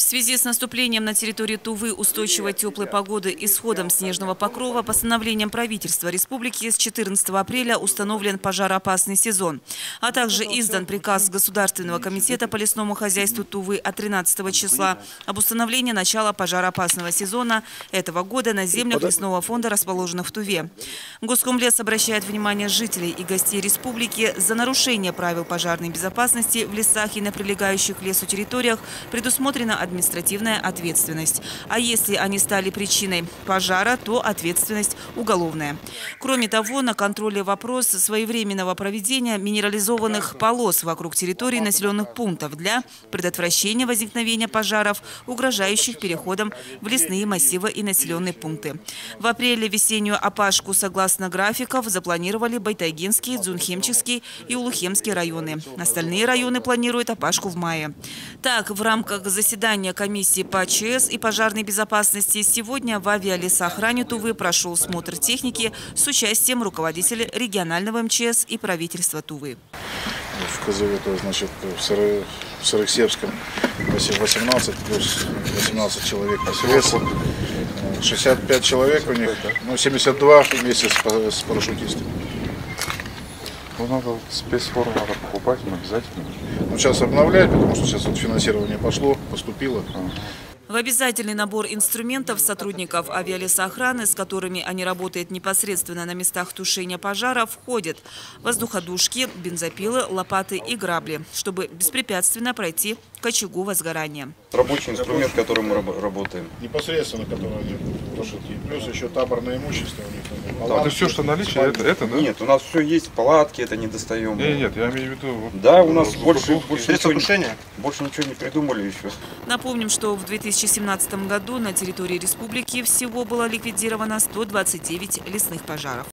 связи с наступлением на территории Тувы устойчивой теплой погоды и сходом снежного покрова постановлением правительства республики с 14 апреля установлен пожароопасный сезон, а также издан приказ Государственного комитета по лесному хозяйству Тувы от 13 числа об установлении начала пожароопасного сезона этого года на землях лесного фонда, расположенных в Туве. Госкомлес обращает внимание жителей и гостей республики: за нарушение правил пожарной безопасности в лесах и на прилегающих к лесу территориях предусмотрена административная ответственность. А если они стали причиной пожара, то ответственность уголовная. Кроме того, на контроле вопрос своевременного проведения минерализованных полос вокруг территорий населенных пунктов для предотвращения возникновения пожаров, угрожающих переходом в лесные массивы и населенные пункты. В апреле весеннюю опашку, согласно графиков, запланировали Байтайгинский, Дзунхемческий и Улухемский районы. Остальные районы планируют опашку в мае. Так, в рамках заседания комиссии по ЧС и пожарной безопасности сегодня в авиалесоохране Тувы прошел смотр техники с участием руководителя регионального МЧС и правительства Тувы. В КЗВ, то, значит, в Сарыксепском 18 плюс 18 человек лес, 65 человек у них, 72 вместе с парашютистами. Ну, надо спецформу надо покупать, но обязательно. Сейчас обновлять, потому что сейчас вот финансирование поступило. В обязательный набор инструментов сотрудников авиалесоохраны, с которыми они работают непосредственно на местах тушения пожара, входят воздуходушки, бензопилы, лопаты и грабли, чтобы беспрепятственно пройти к очагу возгорания. Рабочий инструмент, которым мы работаем. Непосредственно, который они тушат. И плюс еще таборное имущество у них. Это все, что наличие, это, да? Нет, у нас все есть, палатки, это не достаем. Нет, я имею в виду... Да, у нас больше ничего не придумали еще. Напомним, что в 2017 году на территории республики всего было ликвидировано 129 лесных пожаров.